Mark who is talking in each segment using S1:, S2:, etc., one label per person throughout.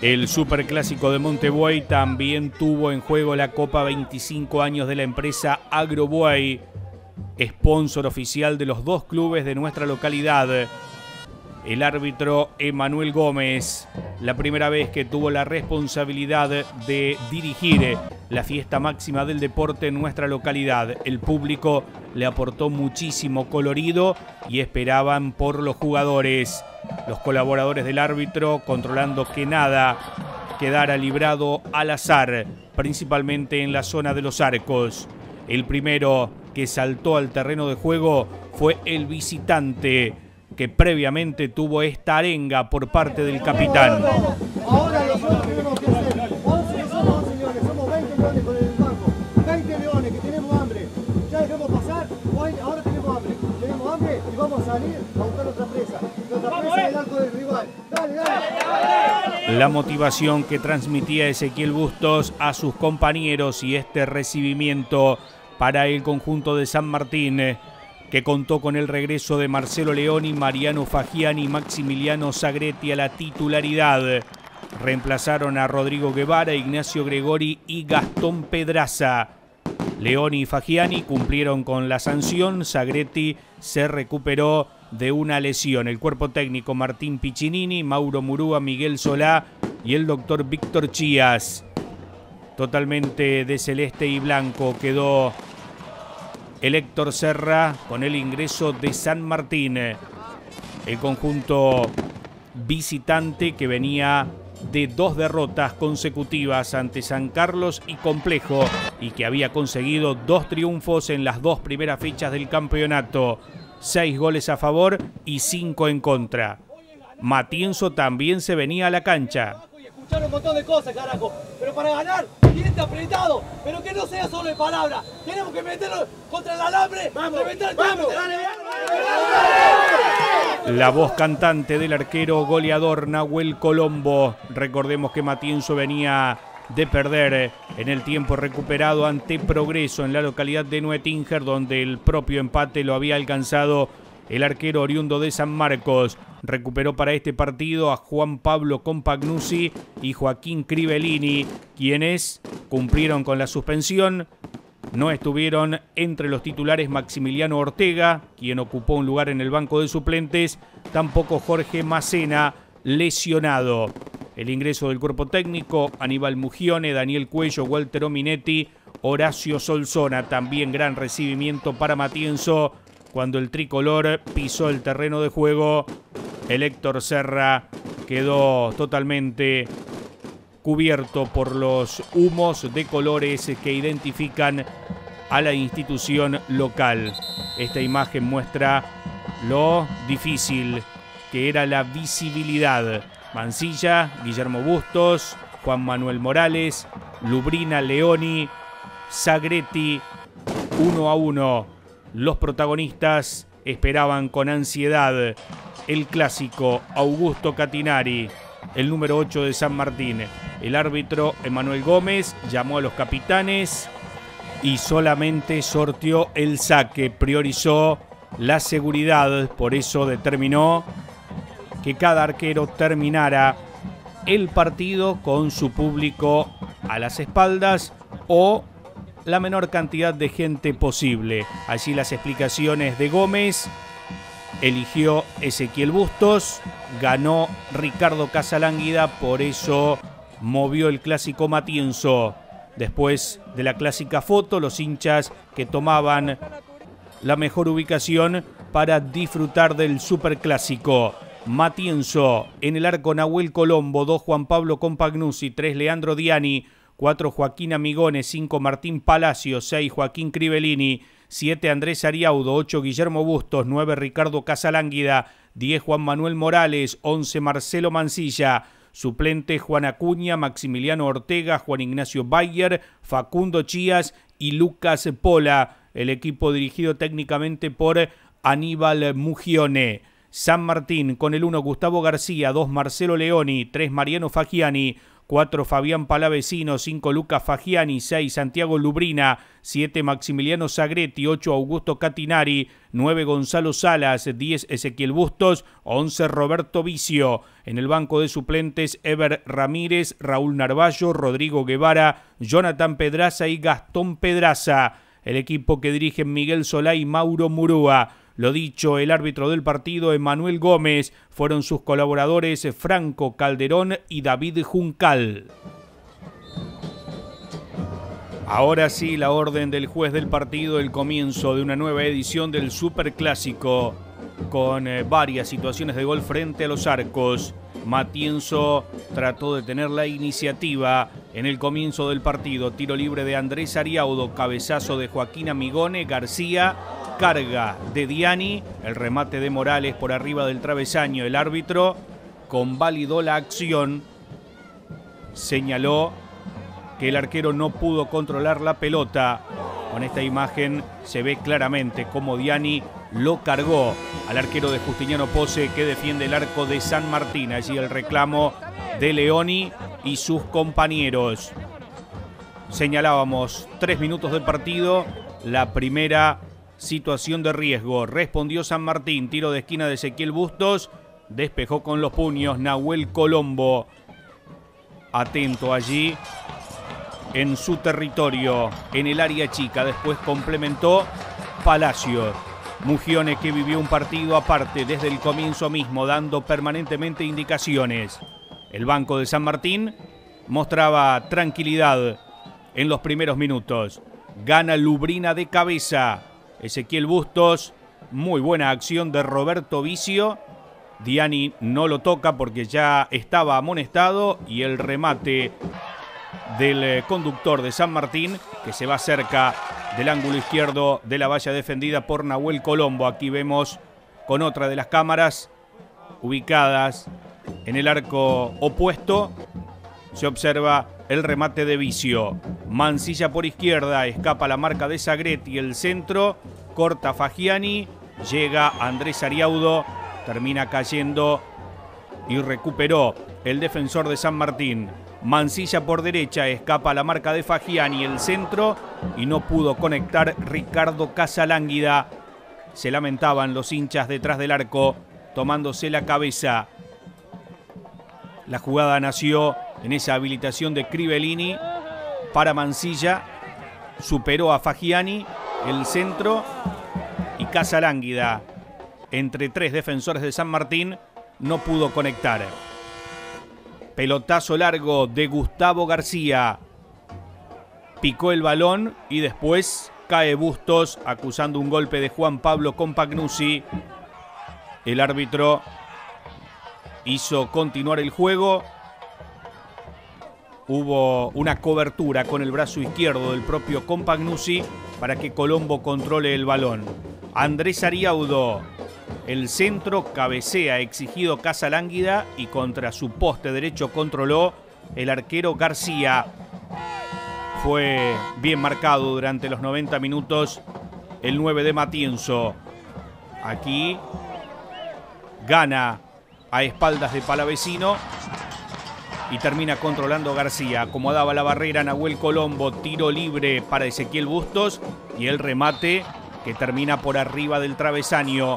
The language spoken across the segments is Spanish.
S1: El Superclásico de Montebuey también tuvo en juego la Copa 25 años de la empresa Agrobuey, sponsor oficial de los dos clubes de nuestra localidad. El árbitro Emanuel Gómez, la primera vez que tuvo la responsabilidad de dirigir la fiesta máxima del deporte en nuestra localidad. El público le aportó muchísimo colorido y esperaban por los jugadores. Los colaboradores del árbitro controlando que nada quedara librado al azar, principalmente en la zona de los arcos. El primero que saltó al terreno de juego fue el visitante, que previamente tuvo esta arenga por parte del capitán.
S2: Ahora nosotros tenemos que hacer 11 somos, señores, somos 20 leones con el banco, 20 leones que tenemos hambre. Ya dejamos pasar, ahora tenemos hambre y vamos a salir a buscar nuestra presa. Nuestra presa es el arco del rival. Dale, dale.
S1: La motivación que transmitía Ezequiel Bustos a sus compañeros y este recibimiento para el conjunto de San Martín, que contó con el regreso de Marcelo Leoni, Mariano Fagiani y Maximiliano Sagretti a la titularidad. Reemplazaron a Rodrigo Guevara, Ignacio Gregori y Gastón Pedraza. Leoni y Fagiani cumplieron con la sanción. Sagretti se recuperó de una lesión. El cuerpo técnico: Martín Piccinini, Mauro Murúa, Miguel Solá y el doctor Víctor Chías. Totalmente de celeste y blanco quedó el Héctor Serra con el ingreso de San Martín. El conjunto visitante, que venía de 2 derrotas consecutivas ante San Carlos y Complejo y que había conseguido 2 triunfos en las 2 primeras fechas del campeonato. 6 goles a favor y 5 en contra. Matienzo también se venía a la cancha.
S2: Escuchar un montón de cosas, carajo, pero para ganar, diente apretado, pero que no sea solo de palabra. Tenemos que meterlo contra el alambre, reventar el campo.
S1: La voz cantante del arquero goleador Nahuel Colombo. Recordemos que Matienzo venía de perder en el tiempo recuperado ante Progreso en la localidad de Nuetinger, donde el propio empate lo había alcanzado el arquero oriundo de San Marcos. Recuperó para este partido a Juan Pablo Compagnuzzi y Joaquín Crivellini, quienes cumplieron con la suspensión. No estuvieron entre los titulares Maximiliano Ortega, quien ocupó un lugar en el banco de suplentes, tampoco Jorge Macena, lesionado. El ingreso del cuerpo técnico: Aníbal Mugione, Daniel Cuello, Walter Ominetti, Horacio Solsona. También gran recibimiento para Matienzo cuando el tricolor pisó el terreno de juego. El Héctor Serra quedó totalmente cubierto por los humos de colores que identifican a la institución local. Esta imagen muestra lo difícil que era la visibilidad. Mansilla, Guillermo Bustos, Juan Manuel Morales, Lubrina Leoni, Sagretti, 1-1. Los protagonistas esperaban con ansiedad el clásico. Augusto Catinari, el número 8 de San Martín. El árbitro Emanuel Gómez llamó a los capitanes y solamente sorteó el saque, priorizó la seguridad, por eso determinó que cada arquero terminara el partido con su público a las espaldas o la menor cantidad de gente posible. Allí las explicaciones de Gómez. Eligió Ezequiel Bustos, ganó Ricardo Casalánguida, por eso movió el clásico Matienzo. Después de la clásica foto, los hinchas que tomaban la mejor ubicación para disfrutar del superclásico. Matienzo en el arco: Nahuel Colombo, 2 Juan Pablo Compagnuzzi, 3 Leandro Diani, 4 Joaquín Amigone, 5 Martín Palacio, 6 Joaquín Crivellini, 7 Andrés Ariaudo, 8 Guillermo Bustos, 9 Ricardo Casalánguida, 10 Juan Manuel Morales, 11 Marcelo Mansilla. Suplente: Juan Acuña, Maximiliano Ortega, Juan Ignacio Bayer, Facundo Chías y Lucas Pola. El equipo dirigido técnicamente por Aníbal Mugione. San Martín con el 1 Gustavo García, 2 Marcelo Leoni, 3 Mariano Fagiani, 4 Fabián Palavecino, 5 Lucas Fagiani, 6 Santiago Lubrina, 7 Maximiliano Sagretti, 8 Augusto Catinari, 9 Gonzalo Salas, 10 Ezequiel Bustos, 11 Roberto Vicio. En el banco de suplentes, Ever Ramírez, Raúl Narvallo, Rodrigo Guevara, Jonathan Pedraza y Gastón Pedraza. El equipo que dirigen Miguel Solá y Mauro Murúa. Lo dicho, el árbitro del partido, Emanuel Gómez, fueron sus colaboradores Franco Calderón y David Juncal. Ahora sí, la orden del juez del partido, el comienzo de una nueva edición del Superclásico, con varias situaciones de gol frente a los arcos. Matienzo trató de tener la iniciativa en el comienzo del partido. Tiro libre de Andrés Ariaudo, cabezazo de Joaquín Amigone, García, carga de Diani, el remate de Morales por arriba del travesaño. El árbitro convalidó la acción, señaló que el arquero no pudo controlar la pelota. Con esta imagen se ve claramente cómo Diani lo cargó al arquero de Justiniano Pose, que defiende el arco de San Martín. Allí el reclamo de Leoni y sus compañeros. Señalábamos 3 minutos del partido, la primera situación de riesgo. Respondió San Martín, tiro de esquina de Ezequiel Bustos, despejó con los puños Nahuel Colombo. Atento allí en su territorio, en el área chica. Después complementó Palacios. Mugione, que vivió un partido aparte desde el comienzo mismo, dando permanentemente indicaciones. El banco de San Martín mostraba tranquilidad en los primeros minutos. Gana Lubrina de cabeza. Ezequiel Bustos, muy buena acción de Roberto Vicio. Diani no lo toca porque ya estaba amonestado, y el remate del conductor de San Martín, que se va cerca del ángulo izquierdo de la valla defendida por Nahuel Colombo. Aquí vemos con otra de las cámaras ubicadas en el arco opuesto, se observa el remate de Vicio. Mansilla por izquierda, escapa la marca de Sagretti, el centro, corta Fagiani, llega Andrés Ariaudo, termina cayendo y recuperó el defensor de San Martín. Mansilla por derecha, escapa la marca de Fagiani, el centro, y no pudo conectar Ricardo Casalánguida. Se lamentaban los hinchas detrás del arco, tomándose la cabeza. La jugada nació en esa habilitación de Crivellini para Mansilla. Superó a Fagiani, el centro, y Casalánguida, entre 3 defensores de San Martín, no pudo conectar. Pelotazo largo de Gustavo García. Picó el balón y después cae Bustos, acusando un golpe de Juan Pablo Compagnuzzi. El árbitro hizo continuar el juego. Hubo una cobertura con el brazo izquierdo del propio Compagnuzzi para que Colombo controle el balón. Andrés Ariaudo, el centro, cabecea exigido Casalánguida, y contra su poste derecho controló el arquero García. Fue bien marcado durante los 90 minutos el 9 de Matienzo. Aquí gana a espaldas de Palavecino y termina controlando García. Acomodaba la barrera Nahuel Colombo, tiro libre para Ezequiel Bustos, y el remate que termina por arriba del travesaño.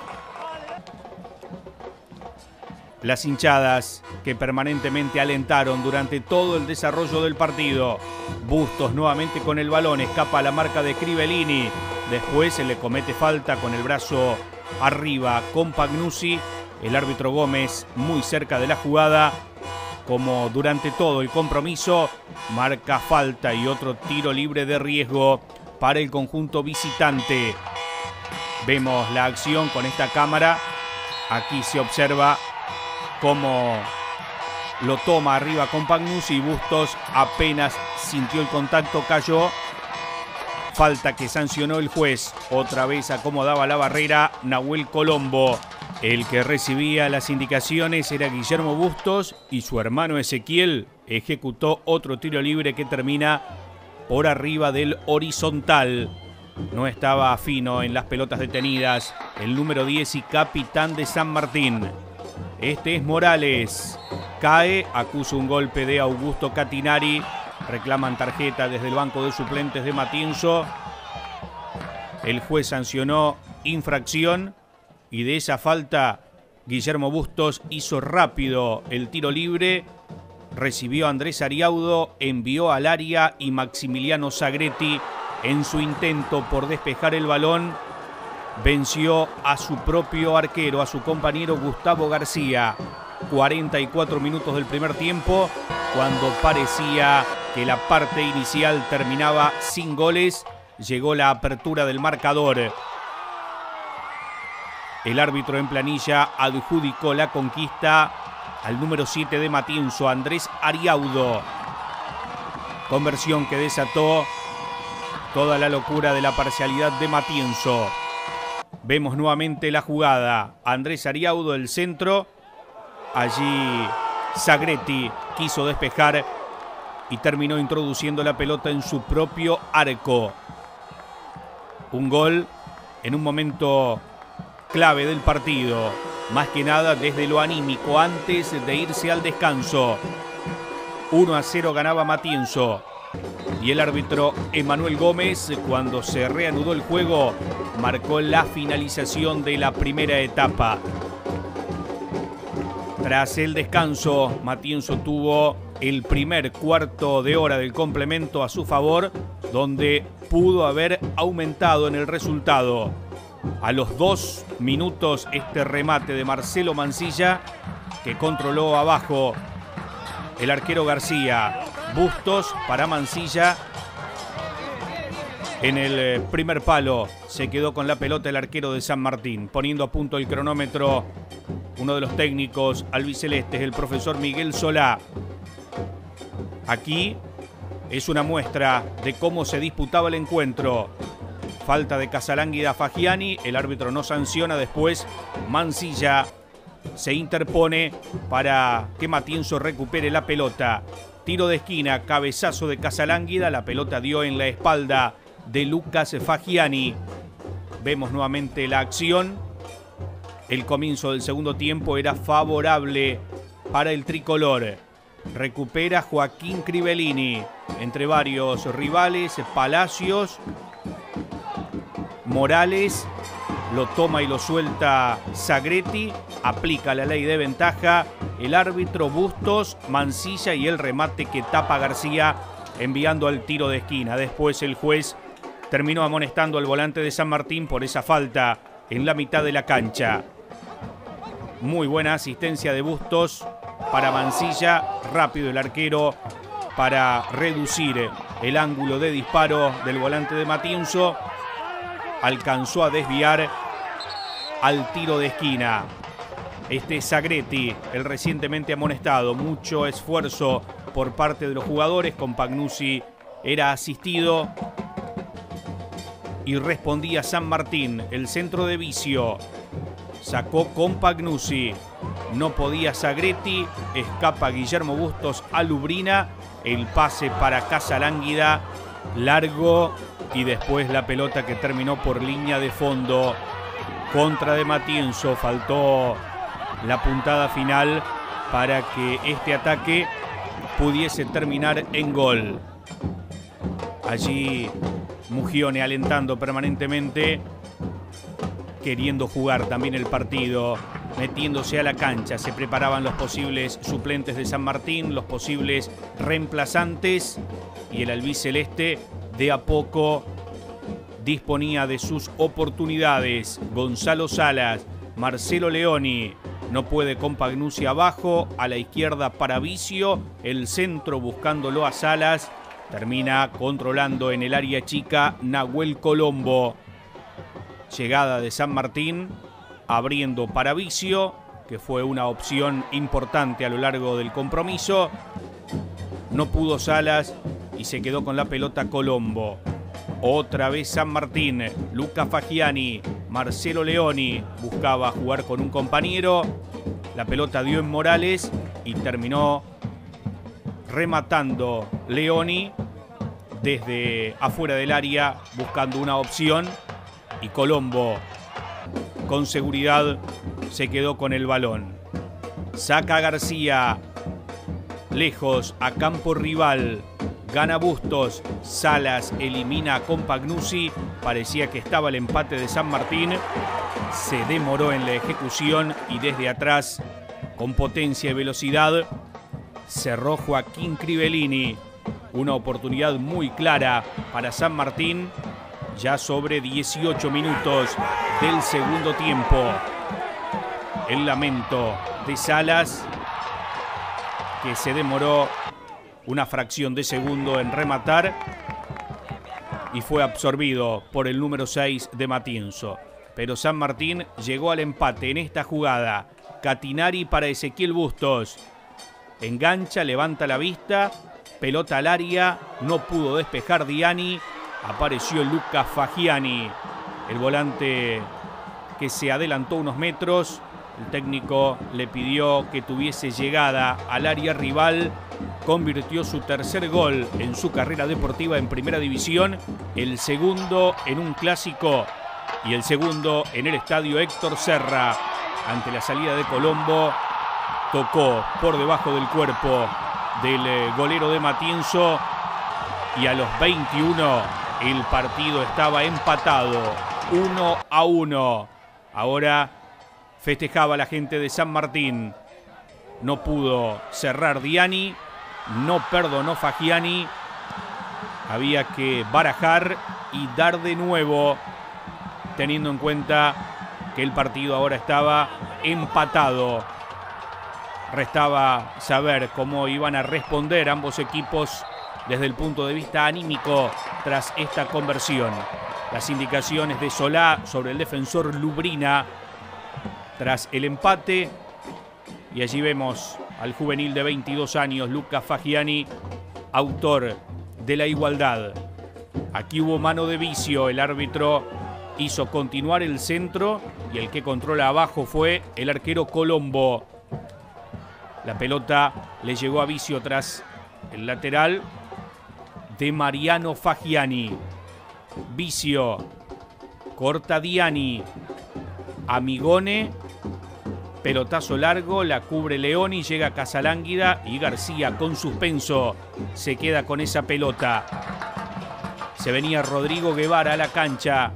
S1: Las hinchadas que permanentemente alentaron durante todo el desarrollo del partido. Bustos nuevamente con el balón, escapa a la marca de Crivellini. Después se le comete falta con el brazo arriba Compagnuzzi. El árbitro Gómez, muy cerca de la jugada, como durante todo el compromiso, marca falta y otro tiro libre de riesgo para el conjunto visitante. Vemos la acción con esta cámara. Aquí se observa cómo lo toma arriba Compagnuzzi, y Bustos apenas sintió el contacto, cayó. Falta que sancionó el juez. Otra vez acomodaba la barrera Nahuel Colombo. El que recibía las indicaciones era Guillermo Bustos, y su hermano Ezequiel ejecutó otro tiro libre que termina por arriba del horizontal. No estaba fino en las pelotas detenidas el número 10 y capitán de San Martín. Este es Morales. cae, acusa un golpe de Augusto Catinari, reclaman tarjeta desde el banco de suplentes de Matienzo. El juez sancionó infracción y de esa falta Guillermo Bustos hizo rápido el tiro libre, recibió a Andrés Ariaudo, envió al área y Maximiliano Sagretti en su intento por despejar el balón venció a su propio arquero, a su compañero Gustavo García. 44 minutos del primer tiempo, cuando parecía que la parte inicial terminaba sin goles, llegó la apertura del marcador. El árbitro en planilla adjudicó la conquista al número 7 de Matienzo, Andrés Ariaudo. Conversión que desató toda la locura de la parcialidad de Matienzo. Vemos nuevamente la jugada. Andrés Ariaudo, el centro. Allí Sagretti quiso despejar y terminó introduciendo la pelota en su propio arco. Un gol en un momento clave del partido, más que nada desde lo anímico, antes de irse al descanso. 1-0 ganaba Matienzo y el árbitro Emanuel Gómez, cuando se reanudó el juego, marcó la finalización de la primera etapa. Tras el descanso, Matienzo tuvo el primer cuarto de hora del complemento a su favor, donde pudo haber aumentado en el resultado. A los 2 minutos, este remate de Marcelo Mancilla, que controló abajo el arquero García. Bustos para Mancilla. En el primer palo se quedó con la pelota el arquero de San Martín, poniendo a punto el cronómetro uno de los técnicos albicelestes, el profesor Miguel Solá. Aquí es una muestra de cómo se disputaba el encuentro. Falta de Casalánguida a Fagiani, el árbitro no sanciona, después Mancilla se interpone para que Matienzo recupere la pelota. Tiro de esquina, cabezazo de Casalánguida, la pelota dio en la espalda de Lucas Fagiani. Vemos nuevamente la acción. El comienzo del segundo tiempo era favorable para el tricolor. Recupera Joaquín Cribellini entre varios rivales, Palacios, Morales, lo toma y lo suelta Sagretti, aplica la ley de ventaja, el árbitro Bustos, Mancilla y el remate que tapa García enviando al tiro de esquina. Después el juez terminó amonestando al volante de San Martín por esa falta en la mitad de la cancha. Muy buena asistencia de Bustos para Mancilla, rápido el arquero para reducir el ángulo de disparo del volante de Matienzo. Alcanzó a desviar al tiro de esquina. Este es Sagretti, el recientemente amonestado. Mucho esfuerzo por parte de los jugadores. Compagnuzzi era asistido y respondía San Martín. El centro de Vicio. Sacó Compagnuzzi. No podía Sagretti. Escapa Guillermo Bustos a Lubrina. El pase para Casalánguida. Largo. Y después la pelota que terminó por línea de fondo. Contra de Matienzo. Faltó la puntada final para que este ataque pudiese terminar en gol. Allí Mugione alentando permanentemente, queriendo jugar también el partido, metiéndose a la cancha. Se preparaban los posibles suplentes de San Martín, los posibles reemplazantes, y el albiceleste de a poco disponía de sus oportunidades. Gonzalo Salas, Marcelo Leoni, no puede Compagnuzzi abajo, a la izquierda para Vicio, el centro buscándolo a Salas, termina controlando en el área chica Nahuel Colombo. Llegada de San Martín, abriendo para Vicio, que fue una opción importante a lo largo del compromiso. No pudo Salas y se quedó con la pelota Colombo. Otra vez San Martín, Luca Fagiani, Marcelo Leoni buscaba jugar con un compañero. La pelota dio en Morales y terminó rematando Leoni desde afuera del área buscando una opción. Y Colombo con seguridad se quedó con el balón. Saca García, lejos a campo rival. Gana Bustos, Salas elimina a Compagnuzzi, parecía que estaba el empate de San Martín, se demoró en la ejecución y desde atrás, con potencia y velocidad, cerró Joaquín Crivellini. Una oportunidad muy clara para San Martín, ya sobre 18 minutos del segundo tiempo. El lamento de Salas, que se demoró una fracción de segundo en rematar y fue absorbido por el número 6 de Matienzo. Pero San Martín llegó al empate en esta jugada. Catinari para Ezequiel Bustos. Engancha, levanta la vista, pelota al área, no pudo despejar Diani. Apareció Luca Fagiani, el volante que se adelantó unos metros. El técnico le pidió que tuviese llegada al área rival. Convirtió su tercer gol en su carrera deportiva en Primera División, el segundo en un clásico y el segundo en el estadio Héctor Serra. Ante la salida de Colombo, tocó por debajo del cuerpo del golero de Matienzo y a los 21 el partido estaba empatado 1-1. Ahora festejaba la gente de San Martín. No pudo cerrar Diani, no perdonó Fagiani. Había que barajar y dar de nuevo, teniendo en cuenta que el partido ahora estaba empatado. Restaba saber cómo iban a responder ambos equipos desde el punto de vista anímico tras esta conversión. Las indicaciones de Solá sobre el defensor Lubrina tras el empate. Y allí vemos al juvenil de 22 años, Luca Fagiani, autor de la igualdad. Aquí hubo mano de Vicio, el árbitro hizo continuar el centro y el que controla abajo fue el arquero Colombo. La pelota le llegó a Vicio tras el lateral de Mariano Fagiani. Vicio, corta Diani, Amigone, pelotazo largo, la cubre Leoni, llega Casalánguida y García con suspenso se queda con esa pelota. Se venía Rodrigo Guevara a la cancha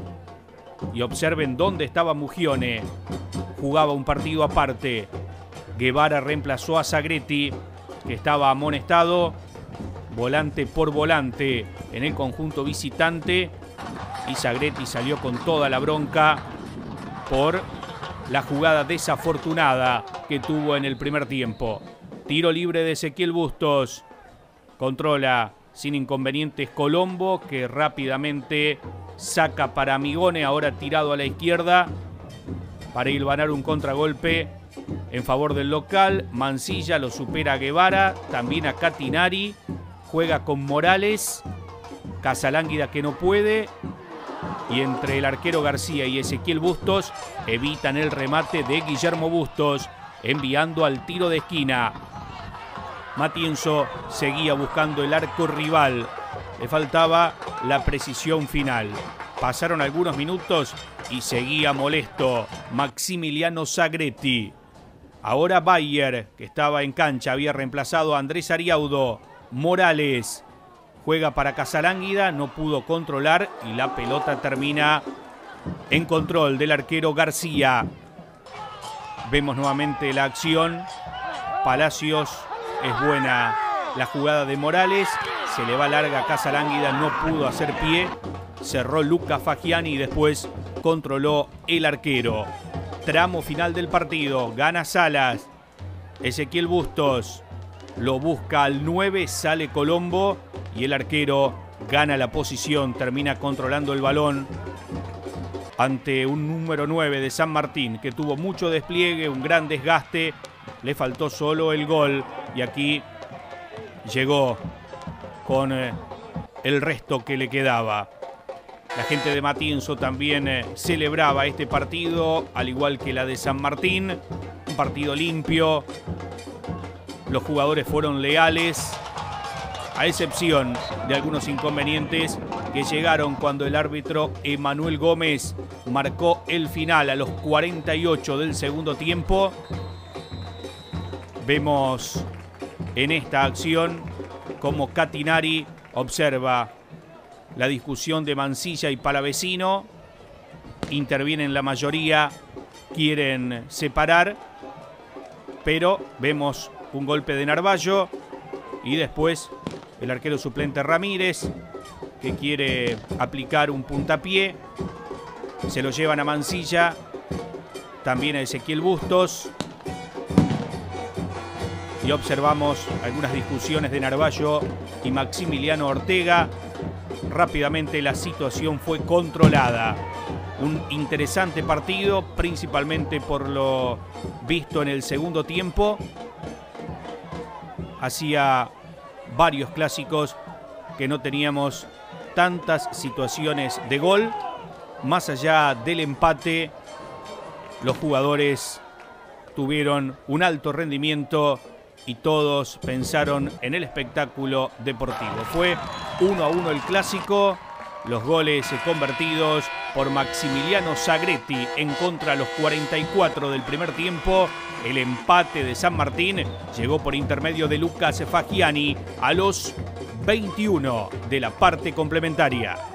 S1: y observen dónde estaba Mugione. Jugaba un partido aparte. Guevara reemplazó a Sagretti, que estaba amonestado, volante por volante en el conjunto visitante, y Sagretti salió con toda la bronca por la jugada desafortunada que tuvo en el primer tiempo. Tiro libre de Ezequiel Bustos. Controla sin inconvenientes Colombo, que rápidamente saca para Amigone, ahora tirado a la izquierda, para hilvanar un contragolpe en favor del local. Mansilla lo supera a Guevara, también a Catinari, juega con Morales, Casalánguida que no puede, y entre el arquero García y Ezequiel Bustos evitan el remate de Guillermo Bustos, enviando al tiro de esquina. Matienzo seguía buscando el arco rival, le faltaba la precisión final. Pasaron algunos minutos y seguía molesto Maximiliano Sagretti. Ahora Bayer, que estaba en cancha, había reemplazado a Andrés Ariaudo. Morales juega para Casalánguida, no pudo controlar y la pelota termina en control del arquero García. Vemos nuevamente la acción. Palacios, es buena la jugada de Morales, se le va larga a Casalánguida, no pudo hacer pie. Cerró Luca Fagiani y después controló el arquero. Tramo final del partido, gana Salas. Ezequiel Bustos lo busca al 9, sale Colombo y el arquero gana la posición, termina controlando el balón ante un número 9 de San Martín que tuvo mucho despliegue, un gran desgaste, le faltó solo el gol y aquí llegó con el resto que le quedaba. La gente de Matienzo también celebraba este partido, al igual que la de San Martín. Un partido limpio. Los jugadores fueron leales, a excepción de algunos inconvenientes que llegaron cuando el árbitro Emanuel Gómez marcó el final a los 48 del segundo tiempo. Vemos en esta acción, como Catinari observa la discusión de Mansilla y Palavecino. Intervienen la mayoría, quieren separar, pero vemos un golpe de Narváez y después el arquero suplente Ramírez, que quiere aplicar un puntapié. Se lo llevan a Mansilla, también a Ezequiel Bustos. Y observamos algunas discusiones de Narváez y Maximiliano Ortega. Rápidamente la situación fue controlada. Un interesante partido, principalmente por lo visto en el segundo tiempo. Hacía varios clásicos que no teníamos tantas situaciones de gol. Más allá del empate, los jugadores tuvieron un alto rendimiento y todos pensaron en el espectáculo deportivo. Fue 1-1 el clásico. Los goles convertidos por Maximiliano Sagretti en contra a los 44 del primer tiempo. El empate de San Martín llegó por intermedio de Lucas Fagiani a los 21 de la parte complementaria.